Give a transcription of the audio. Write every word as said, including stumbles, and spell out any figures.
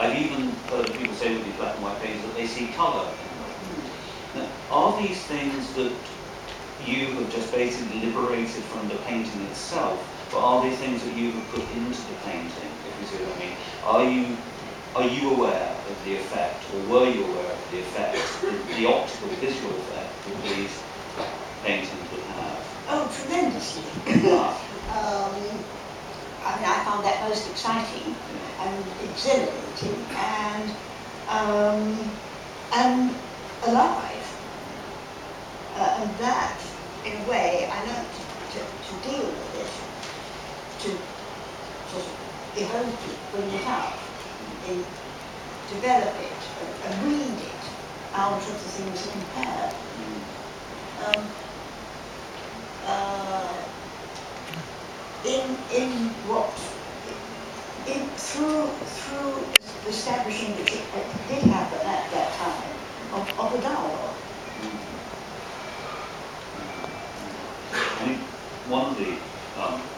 I've even heard people say with these black and white paintings that they see colour in them. Now, are these things that you have just basically liberated from the painting itself, or are they things that you have put into the painting, if you see what I mean? Are you, are you aware of the effect, or were you aware of the effect, the, the optical, visual effect that these paintings would have? Oh, tremendously. um, I mean, I found that most exciting yeah. and exhilarating and um, and alive. Uh, and that, in a way, I learned to, to, to deal with it, to sort of evoke it, bring it up, in, develop it, and, and read it out of the things that compare. Um, uh, in in what in through through establishing that it, it did happen at that time of, of a dialogue. I mean, one of the um,